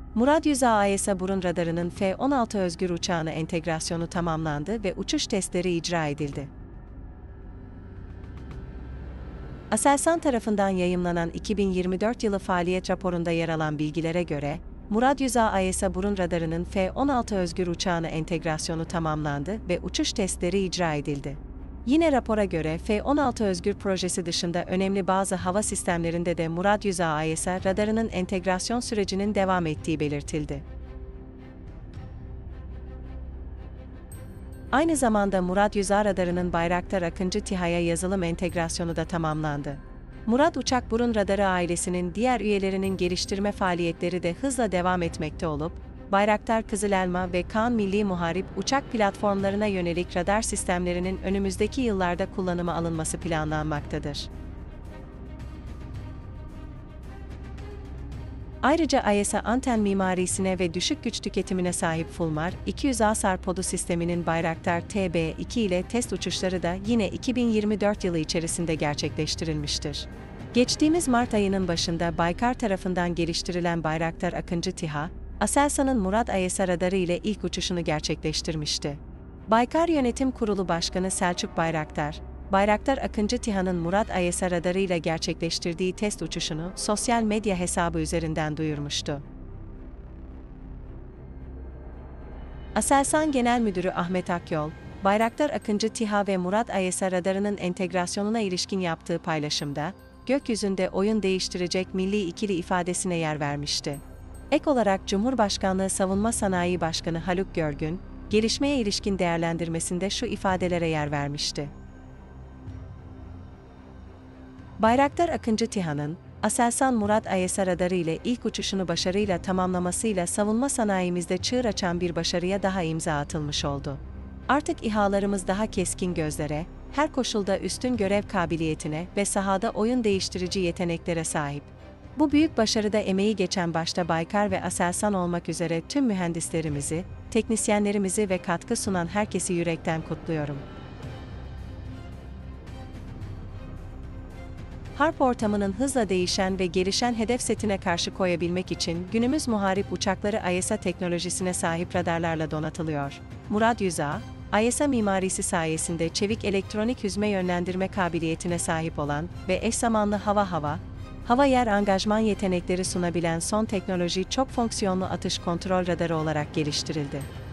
Murad 100 AESA burun radarının F-16 özgür uçağına entegrasyonu tamamlandı ve uçuş testleri icra edildi. Aselsan tarafından yayımlanan 2024 yılı faaliyet raporunda yer alan bilgilere göre, Murad 100 AESA burun radarının F-16 özgür uçağına entegrasyonu tamamlandı ve uçuş testleri icra edildi. Yine rapora göre F-16 özgür projesi dışında önemli bazı hava sistemlerinde de Murad 100 AESA radarının entegrasyon sürecinin devam ettiği belirtildi. Aynı zamanda Murad 100 radarının Bayraktar Akıncı TİHA'ya yazılım entegrasyonu da tamamlandı. Murad Uçak Burun Radarı ailesinin diğer üyelerinin geliştirme faaliyetleri de hızla devam etmekte olup, Bayraktar Kızıl Elma ve Kaan Milli Muharip uçak platformlarına yönelik radar sistemlerinin önümüzdeki yıllarda kullanıma alınması planlanmaktadır. Ayrıca AESA anten mimarisine ve düşük güç tüketimine sahip Fulmar 200A Sarpodu sisteminin Bayraktar TB2 ile test uçuşları da yine 2024 yılı içerisinde gerçekleştirilmiştir. Geçtiğimiz Mart ayının başında Baykar tarafından geliştirilen Bayraktar Akıncı TİHA, Aselsan'ın Murad AESA radarı ile ilk uçuşunu gerçekleştirmişti. Baykar Yönetim Kurulu Başkanı Selçuk Bayraktar, Bayraktar Akıncı TİHA'nın Murad AESA radarı ile gerçekleştirdiği test uçuşunu sosyal medya hesabı üzerinden duyurmuştu. Aselsan Genel Müdürü Ahmet Akyol, Bayraktar Akıncı TİHA ve Murad AESA radarının entegrasyonuna ilişkin yaptığı paylaşımda, gökyüzünde oyun değiştirecek milli ikili ifadesine yer vermişti. Ek olarak Cumhurbaşkanlığı Savunma Sanayi Başkanı Haluk Görgün, gelişmeye ilişkin değerlendirmesinde şu ifadelere yer vermişti. Bayraktar Akıncı TİHA'nın, Aselsan Murad AESA radarı ile ilk uçuşunu başarıyla tamamlamasıyla savunma sanayimizde çığır açan bir başarıya daha imza atılmış oldu. Artık İHA'larımız daha keskin gözlere, her koşulda üstün görev kabiliyetine ve sahada oyun değiştirici yeteneklere sahip. Bu büyük başarıda emeği geçen başta Baykar ve Aselsan olmak üzere tüm mühendislerimizi, teknisyenlerimizi ve katkı sunan herkesi yürekten kutluyorum. Harp ortamının hızla değişen ve gelişen hedef setine karşı koyabilmek için günümüz muharip uçakları AESA teknolojisine sahip radarlarla donatılıyor. Murad 100A, AESA mimarisi sayesinde çevik elektronik hüzme yönlendirme kabiliyetine sahip olan ve eş zamanlı hava-yer angajman yetenekleri sunabilen son teknoloji çok fonksiyonlu atış kontrol radarı olarak geliştirildi.